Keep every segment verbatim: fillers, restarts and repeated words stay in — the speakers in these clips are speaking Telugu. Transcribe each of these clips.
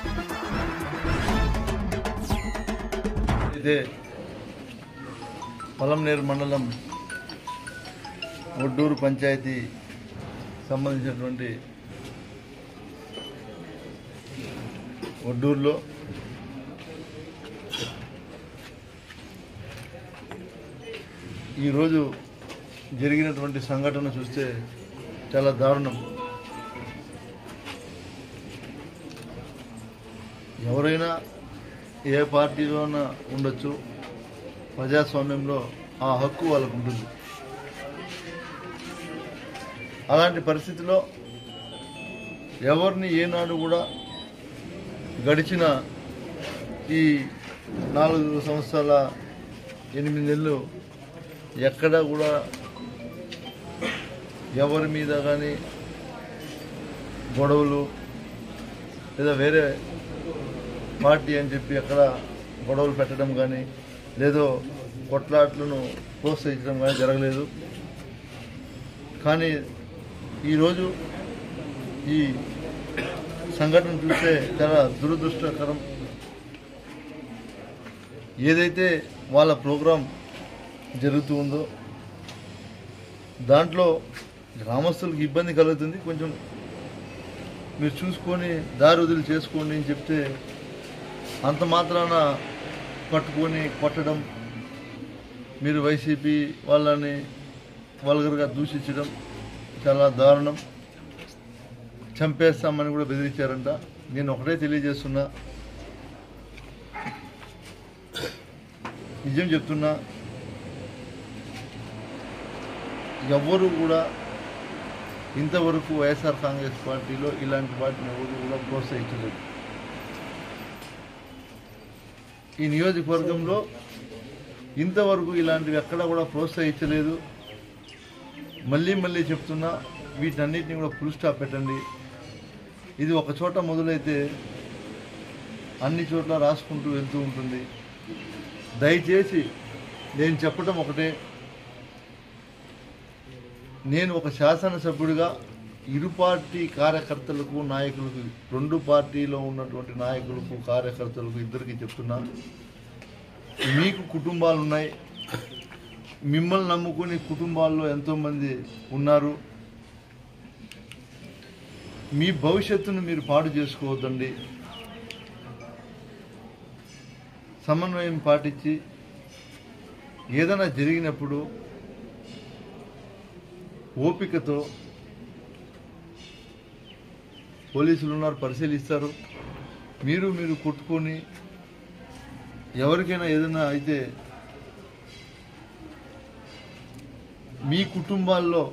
ఇదే పలంనేరు మండలం ఒడ్డూరు పంచాయతీ సంబంధించినటువంటి ఒడ్డూరులో ఈరోజు జరిగినటువంటి సంఘటన చూస్తే చాలా దారుణం. ఎవరైనా ఏ పార్టీలోనా ఉండొచ్చు, ప్రజాస్వామ్యంలో ఆ హక్కు వాళ్ళకు ఉంటుంది. అలాంటి పరిస్థితిలో ఎవరిని ఏనాడు కూడా గడిచిన ఈ నాలుగు సంవత్సరాల ఎనిమిది నెలలు ఎక్కడా కూడా ఎవరి మీద కానీ గొడవలు లేదా వేరే పార్టీ అని చెప్పి ఎక్కడ గొడవలు పెట్టడం కానీ లేదో కొట్లాట్లను ప్రోత్సహించడం కానీ జరగలేదు. కానీ ఈరోజు ఈ సంఘటన చూస్తే చాలా దురదృష్టకరం. ఏదైతే వాళ్ళ ప్రోగ్రాం జరుగుతూ ఉందో దాంట్లో గ్రామస్తులకు ఇబ్బంది కలుగుతుంది. కొంచెం మీరు చూసుకొని దారి వదిలి చేసుకోండి అని చెప్తే అంత మాత్రాన పట్టుకొని కొట్టడం, మీరు వైసీపీ వాళ్ళని వల్గర్గా దూషించడం చాలా దారుణం. చంపేస్తామని కూడా బెదిరించారంట. నేను ఒకటే తెలియజేస్తున్నా, నిజం చెప్తున్నా, ఎవ్వరూ కూడా ఇంతవరకు వైఎస్ఆర్ కాంగ్రెస్ పార్టీలో ఇలాంటి వాటిని ఎవరు కూడా ప్రోత్సహించలేదు. ఈ నియోజకవర్గంలో ఇంతవరకు ఇలాంటివి ఎక్కడా కూడా ప్రోత్సహించలేదు. మళ్ళీ మళ్ళీ చెప్తున్నా, వీటన్నిటిని కూడా ఫుల్ స్టాప్ పెట్టండి. ఇది ఒక చోట మొదలైతే అన్ని చోట్ల రాసుకుంటూ వెళ్తూ ఉంటుంది. దయచేసి నేను చెప్పడం ఒకటే, నేను ఒక శాసనసభ్యుడిగా ఇరు పార్టీ కార్యకర్తలకు నాయకులకు, రెండు పార్టీలో ఉన్నటువంటి నాయకులకు కార్యకర్తలకు ఇద్దరికి చెప్తున్నా, మీకు కుటుంబాలు ఉన్నాయి, మిమ్మల్ని నమ్ముకుని కుటుంబాల్లో ఎంతోమంది ఉన్నారు. మీ భవిష్యత్తును మీరు పాడు చేసుకోవద్దండి. సమన్వయం పాటించి ఏదైనా జరిగినప్పుడు ఓపికతో, పోలీసులు ఉన్నారు, పరిశీలిస్తారు. మీరు మీరు కొట్టుకొని ఎవరికైనా ఏదైనా అయితే మీ కుటుంబాల్లో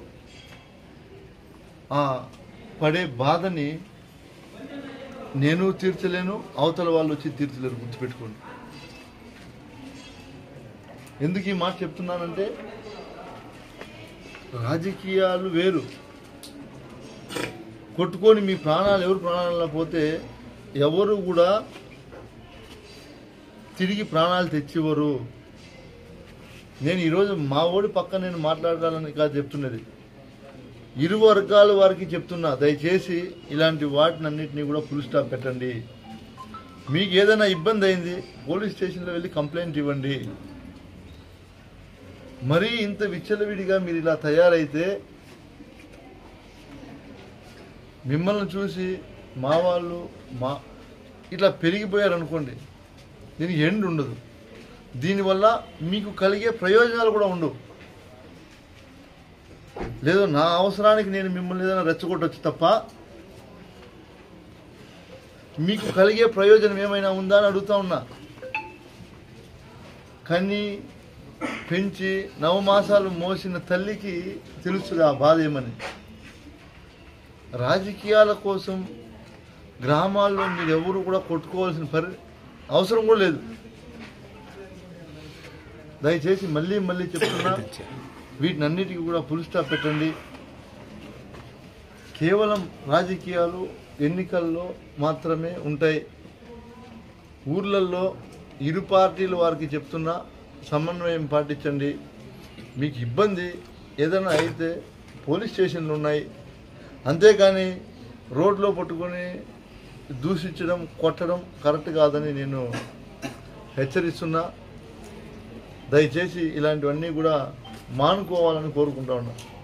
ఆ పడే బాధని నేను తీర్చలేను, అవతల వాళ్ళు వచ్చి తీర్చలేరు. గుర్తుపెట్టుకోండి. ఎందుకు ఈ మాట చెప్తున్నానంటే, రాజకీయాలు వేరు. కొట్టుకొని మీ ప్రాణాలు ఎవరు ప్రాణాలలో పోతే ఎవరు కూడా తిరిగి ప్రాణాలు తెచ్చివ్వరు. నేను ఈరోజు మా ఓడి పక్క నేను మాట్లాడాలని కాదు చెప్తున్నది, ఇరు వర్గాల వారికి చెప్తున్నా. దయచేసి ఇలాంటి వాటినన్నింటినీ కూడా ఫుల్ స్టాప్ పెట్టండి. మీకు ఏదైనా ఇబ్బంది అయింది, పోలీస్ స్టేషన్లో వెళ్ళి కంప్లైంట్ ఇవ్వండి. మరీ ఇంత విచ్చలవిడిగా మీరు ఇలా తయారైతే మిమ్మల్ని చూసి మా వాళ్ళు మా ఇట్లా పెరిగిపోయారనుకోండి, దీనికి ఎండ్ ఉండదు. దీనివల్ల మీకు కలిగే ప్రయోజనాలు కూడా ఉండవు. లేదో నా అవసరానికి నేను మిమ్మల్ని ఏదైనా రెచ్చగొట్టవచ్చు తప్ప మీకు కలిగే ప్రయోజనం ఏమైనా ఉందా అని అడుగుతా ఉన్నా. కానీ పెంచి నవమాసాలు మోసిన తల్లికి తెలుస్తుంది ఆ బాధ ఏమని. రాజకీయాల కోసం గ్రామాల్లో మీరు ఎవరు కూడా కొట్టుకోవాల్సిన పరి అవసరం కూడా లేదు. దయచేసి మళ్ళీ మళ్ళీ చెప్తున్నా, వీటినన్నిటికీ కూడా ఫుల్ స్టాప్ పెట్టండి. కేవలం రాజకీయాలు ఎన్నికల్లో మాత్రమే ఉంటాయి. ఊర్లలో ఇరు పార్టీల వారికి చెప్తున్నా, సమన్వయం పాటించండి. మీకు ఇబ్బంది ఏదైనా అయితే పోలీస్ స్టేషన్లు ఉన్నాయి, అంతేకాని రోడ్లో పట్టుకొని దూషించడం కొట్టడం కరెక్ట్ కాదని నేను హెచ్చరిస్తున్నా. దయచేసి ఇలాంటివన్నీ కూడా మానుకోవాలని కోరుకుంటా ఉన్నా.